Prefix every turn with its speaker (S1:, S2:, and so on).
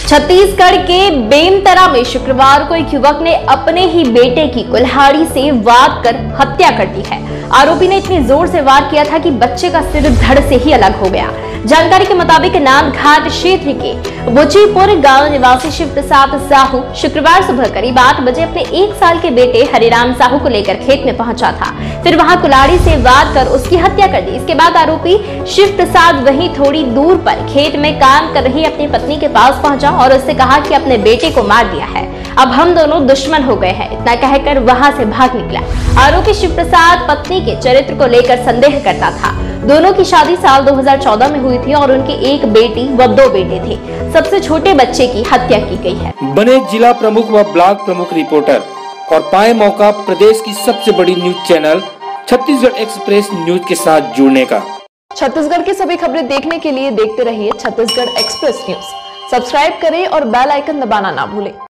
S1: छत्तीसगढ़ के बेमतरा में शुक्रवार को एक युवक ने अपने ही बेटे की कुल्हाड़ी से वार कर हत्या कर दी है। आरोपी ने इतनी जोर से वार किया था कि बच्चे का सिर धड़ से ही अलग हो गया। जानकारी के मुताबिक नांदघाट क्षेत्र के बुचीपुर गांव निवासी शिव प्रसाद साहू शुक्रवार सुबह करीब 8 बजे अपने 1 साल के बेटे हरिराम साहू को लेकर खेत में पहुंचा था। फिर वहां कुल्हाड़ी से वार कर उसकी हत्या कर दी। इसके बाद आरोपी शिव प्रसाद वहीं थोड़ी दूर पर खेत में काम कर रही अपनी पत्नी के पास पहुंचा और उससे कहा कि अपने बेटे को मार दिया है, अब हम दोनों दुश्मन हो गए हैं। इतना कहकर वहां से भाग निकला। आरोपी शिव प्रसाद पत्नी के चरित्र को लेकर संदेह करता था। दोनों की शादी साल 2014 में हुई थी और उनकी एक बेटी व 2 बेटे थे। सबसे छोटे बच्चे की हत्या की गई है।
S2: बने जिला प्रमुख व ब्लॉक प्रमुख रिपोर्टर और पाए मौका प्रदेश की सबसे बड़ी news channel Chhattisgarh express news के साथ जुड़ने का।
S3: छत्तीसगढ़ की सभी खबरें देखने के लिए देखते रहिए छत्तीसगढ़ एक्सप्रेस न्यूज। सब्सक्राइब करें और बेल आइकन दबाना ना भूलें।